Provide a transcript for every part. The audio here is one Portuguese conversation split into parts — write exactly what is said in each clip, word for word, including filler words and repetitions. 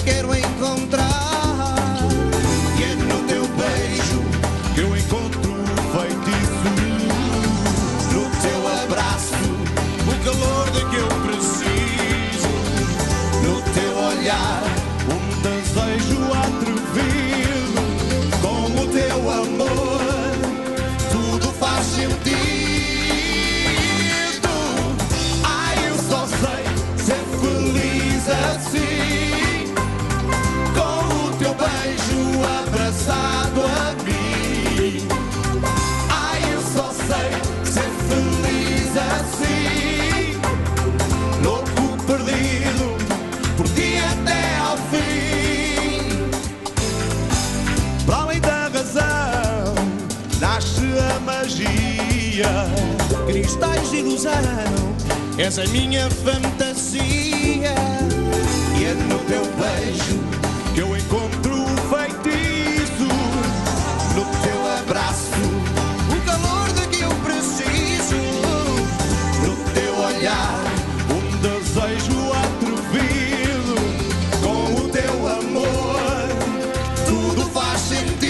quero encontrar. E é no teu beijo que eu encontro o feitiço, no teu abraço o calor de que eu preciso, no teu olhar um desejo atrevido, com o teu amor tudo faz sentido. Ai, eu só sei ser feliz assim, com o teu beijo abraçado a mim. Ai, eu só sei ser feliz assim, louco perdido por ti até ao fim. Para além da razão nasce a magia, cristais de ilusão, és a minha fantasia. E é no teu beijo que eu encontro o feitiço, no teu abraço o calor de que eu preciso, no teu olhar um desejo atrevido, com o teu amor tudo faz sentido.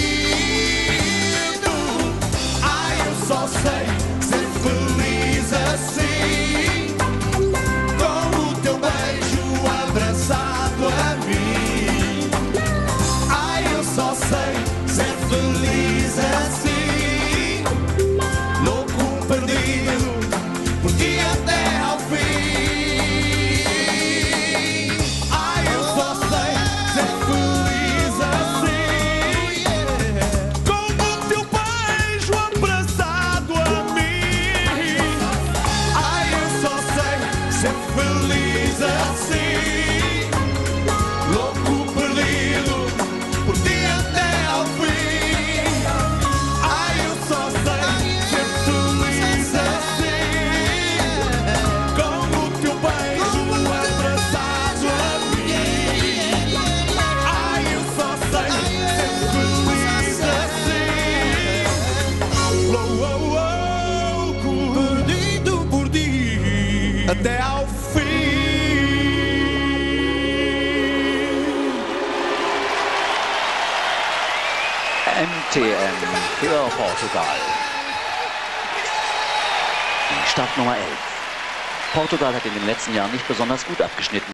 Ai, eu só sei ser feliz assim, com o teu beijo abraçado a mim. Ai, eu só sei ser feliz assim, louco perdido por ti até ao fim. Ai, eu só sei ser feliz assim, com o teu beijo abraçado a mim. Ai, eu só sei ser feliz assim, louco perdido por ti até ao fim. Ai, eu só sei ser feliz assim, com o teu beijo abraçado a mim. Ai, eu só sei ser feliz assim, louco perdido por ti até ao fim. M T M für Portugal. Die Startnummer elf. Portugal hat in den letzten Jahren nicht besonders gut abgeschnitten.